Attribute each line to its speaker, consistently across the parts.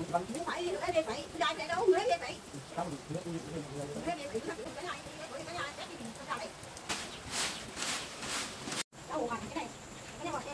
Speaker 1: Không phải cái việc vậy, ra chạy đâu, người việc vậy. Cái việc vậy, cái này, cái này. Đâu mà cái này bỏ em.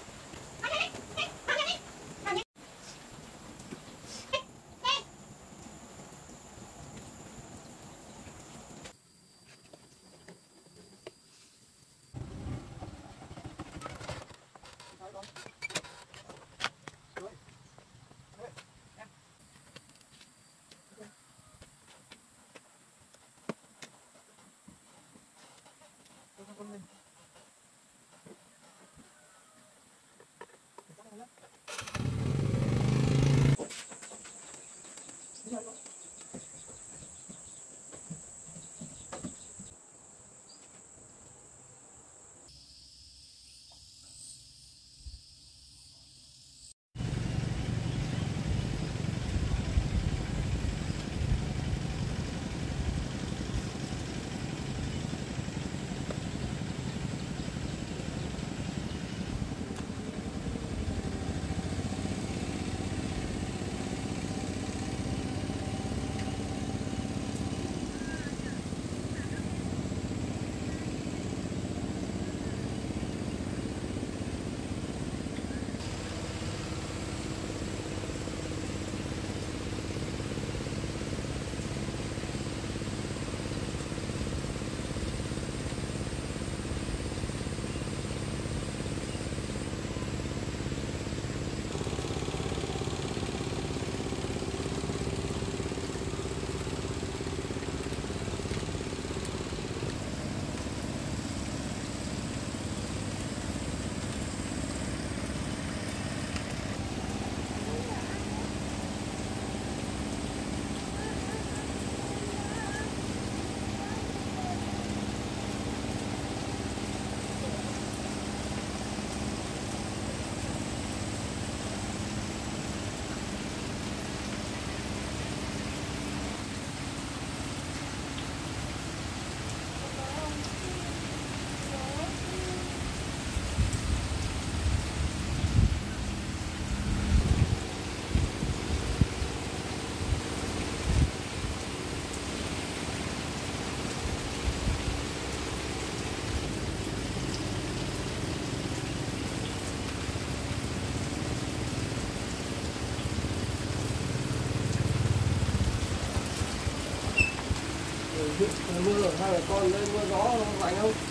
Speaker 2: Mưa ở hai mẹ con lên mưa gió không lạnh không?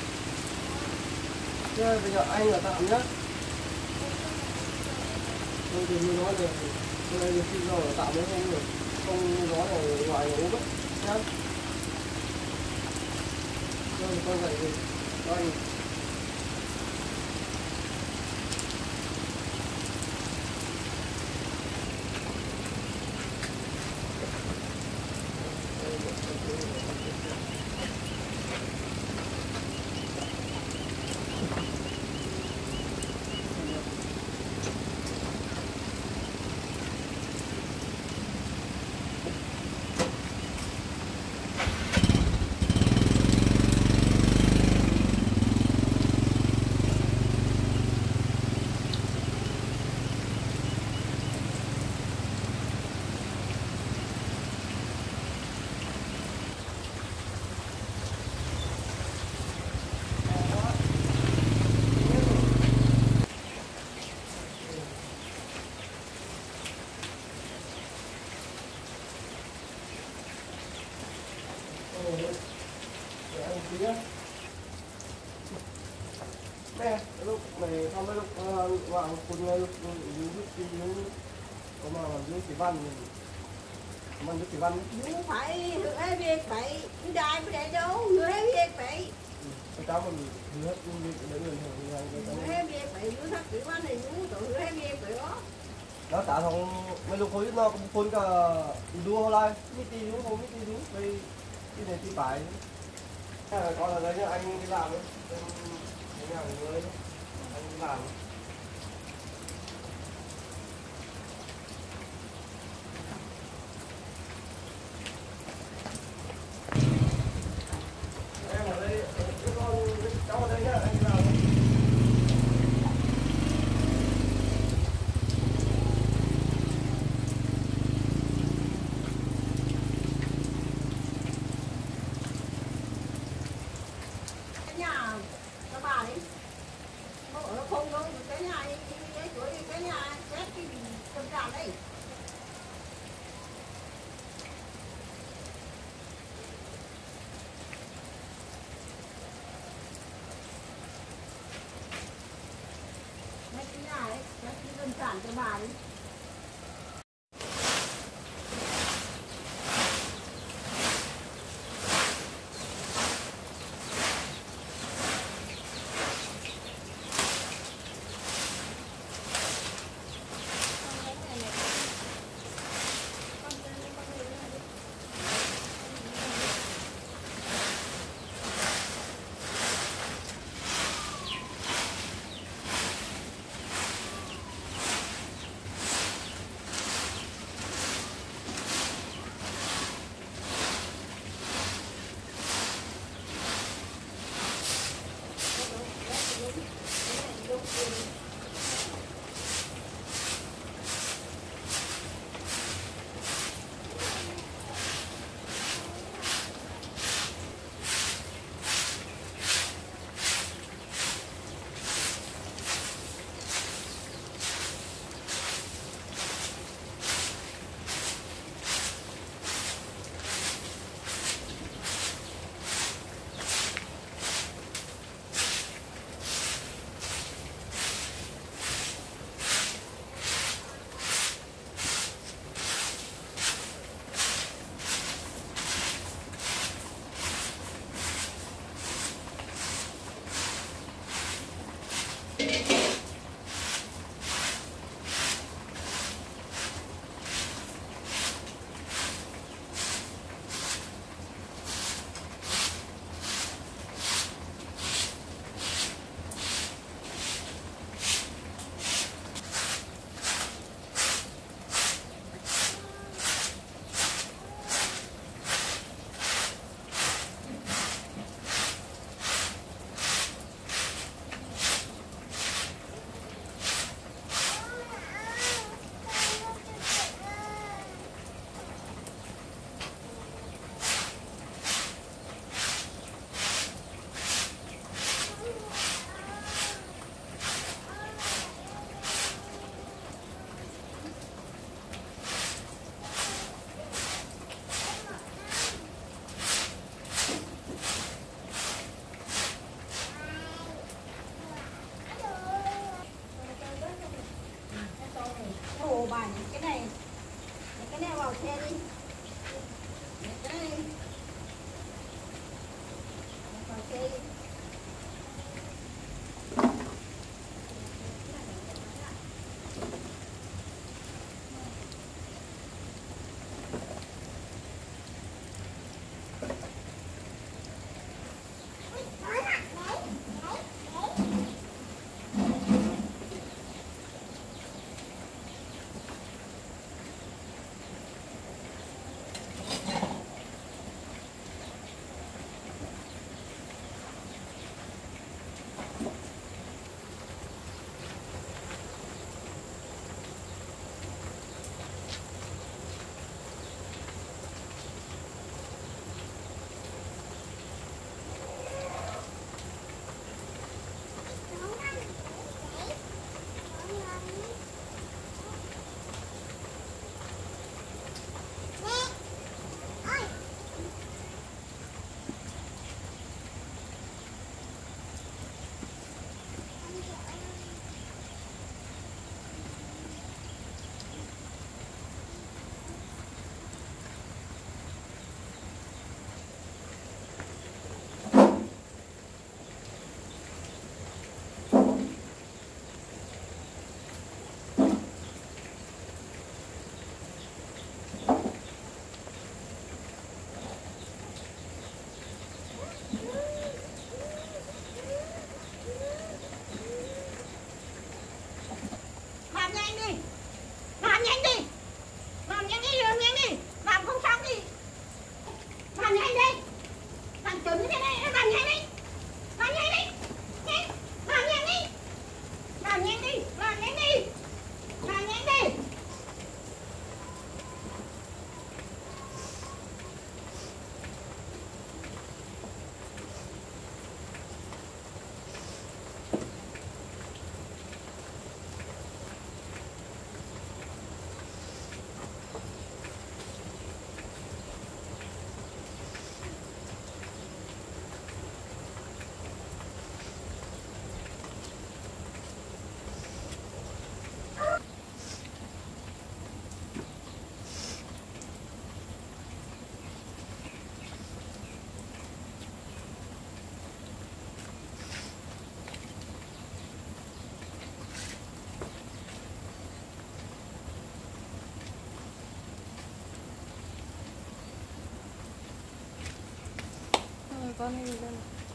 Speaker 2: Thế bây giờ anh là tạm nhé. Thôi thì mưa gió được. Hôm nay khi giờ là tạm đấy không được. Không gió này ngoài ốm ấy. Nhá. Thôi con dậy rồi. Anh. Nè, lúc này xong mấy lúc vào cùng lúc giúp gì có mà giúp chỉ văn mình giúp chỉ văn
Speaker 1: không phải người việc vậy, cái đài mới để đâu, người việc vậy.
Speaker 2: Cái cháu mình hết việc để người
Speaker 1: người việc vậy, người thắt chỉ văn này cũng tụi người việc vậy đó.
Speaker 2: Đó trả thằng mấy lúc khối nó cũng phun cả đua lại, mít tí đúng không, mít tí đúng đây cái này thì phải. Con là đấy nhá, anh đi làm đấy, anh nhà người đấy, anh đi làm. Em ở đây, cháu ở đây nhá, anh đi làm.
Speaker 1: vào đây. Mấy cái nhà đấy, mấy cái đơn giản cho bà đấy. Ồ bà những cái này vào xe đi, những cái này vào xe đi.
Speaker 3: con hay lên.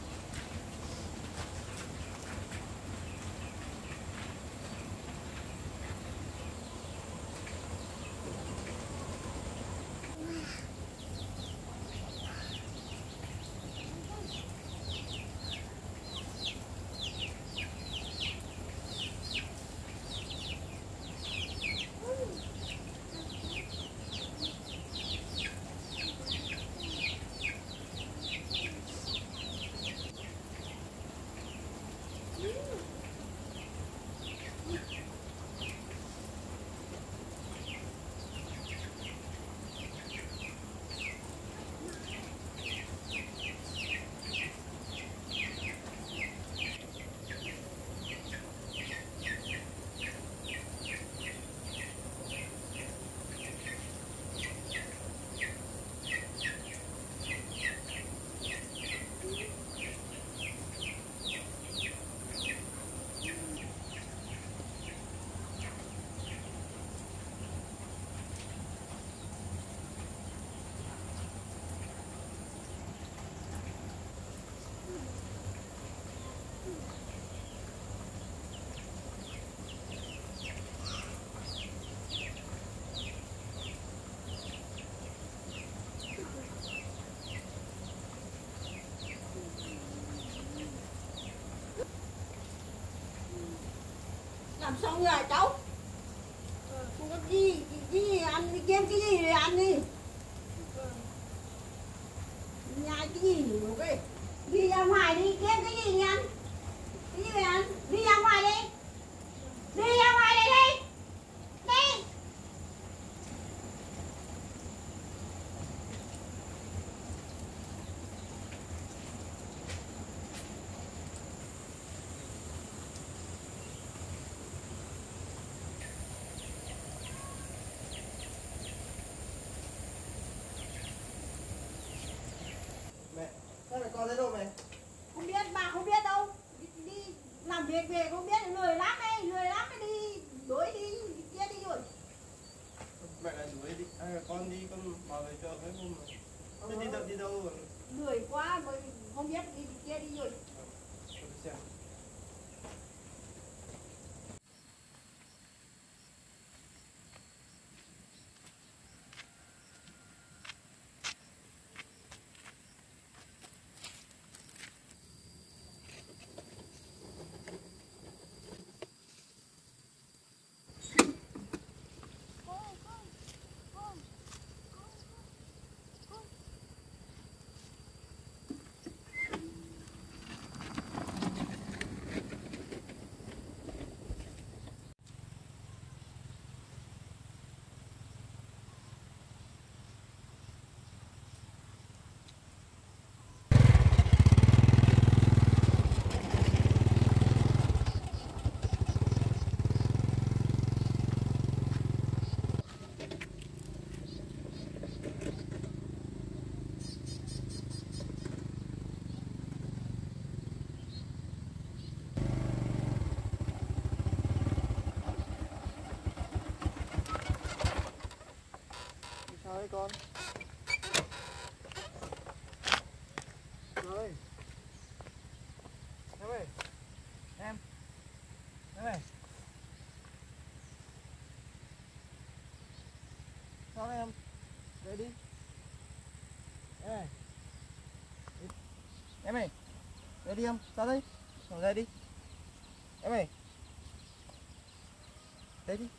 Speaker 1: Làm xong rồi cháu. Không có gì ăn đi, kiếm cái gì để ăn đi. Nhai cái gì nữa cái. Đi ra ngoài đi, kiếm cái gì ăn. Cái gì để ăn, đi ra ngoài đi. Đi ra ngoài đây đi. Đi.
Speaker 2: Mẹ, sao mẹ con thế đâu mẹ?
Speaker 1: Không biết, bà không biết đâu. Đi làm việc về không biết, lười lắm đấy đi. Đuổi đi kia đi rồi.
Speaker 2: Mẹ lại đuổi đi, con đi, con bảo về chợ mấy hôm mà. Không biết đi đâu rồi.
Speaker 1: Lười quá mà không biết đi kia đi rồi.
Speaker 2: Tôi xem. Sao đấy con? Rồi. Em ơi. Em ơi. Sao đấy em? Về đi. Em ơi. Em ơi. Về đi em. Sao đấy? Ngồi đây đi. Em ơi. Đây đi.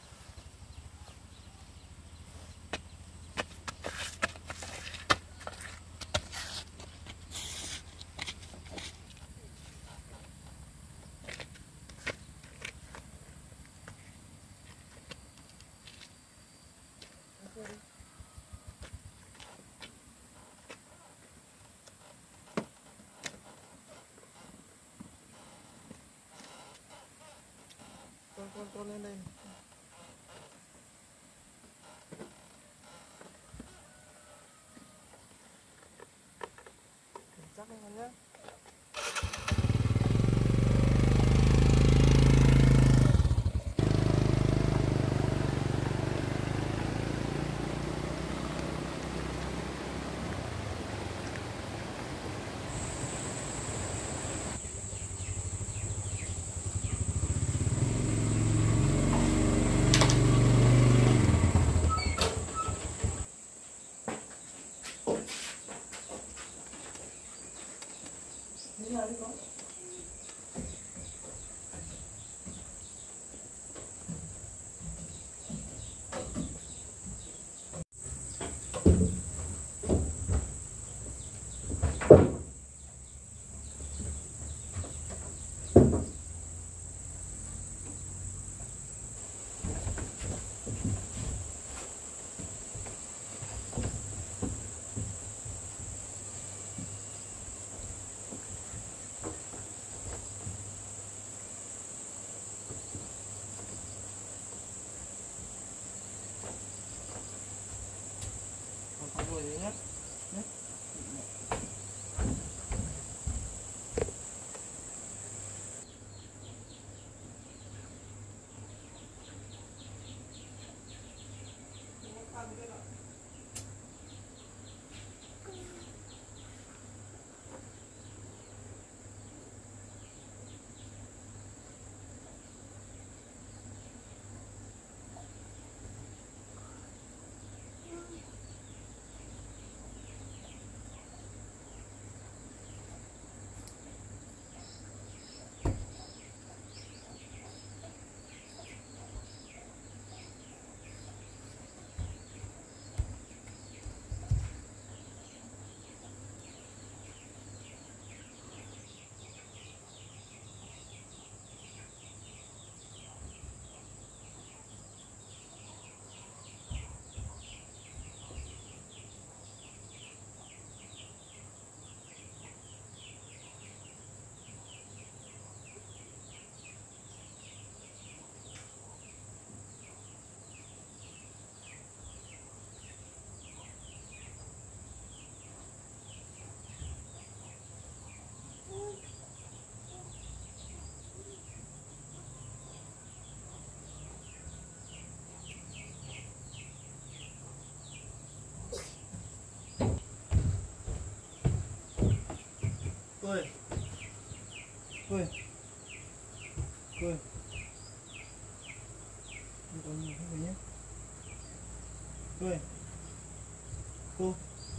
Speaker 2: Con lên đây. Chắc đấy con nhé.
Speaker 3: rồi đấy nhá.
Speaker 2: Cười. Cười. Cười.
Speaker 3: Không có nhìn thấy nhé.
Speaker 2: Cười. Cô.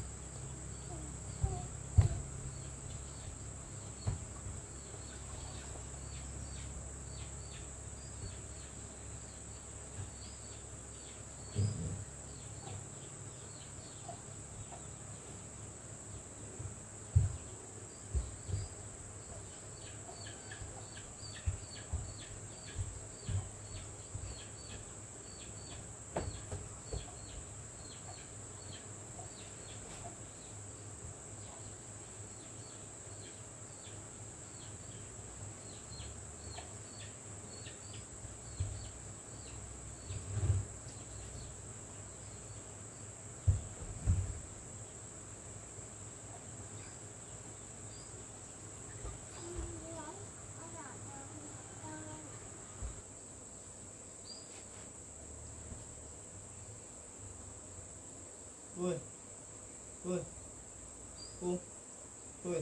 Speaker 2: Cười. Cười. Cô. Cười.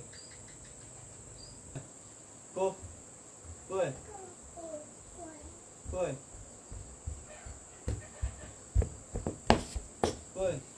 Speaker 2: Cô. Cười. Cười. Cười.